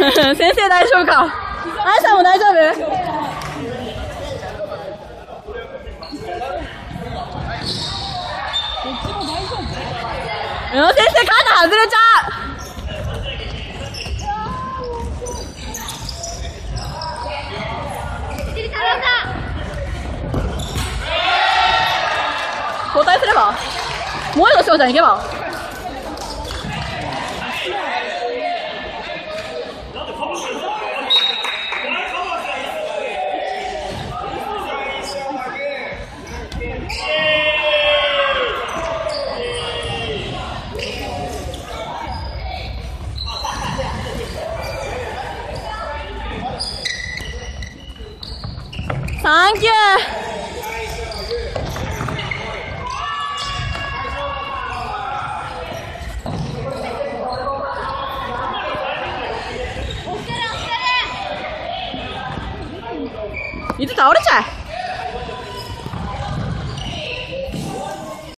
先生大丈夫か。あいさんも大丈夫。先生、肩外れちゃう。交代すれば、もう一度翔ちゃん行けば。サンキュー。いつ倒れちゃえ。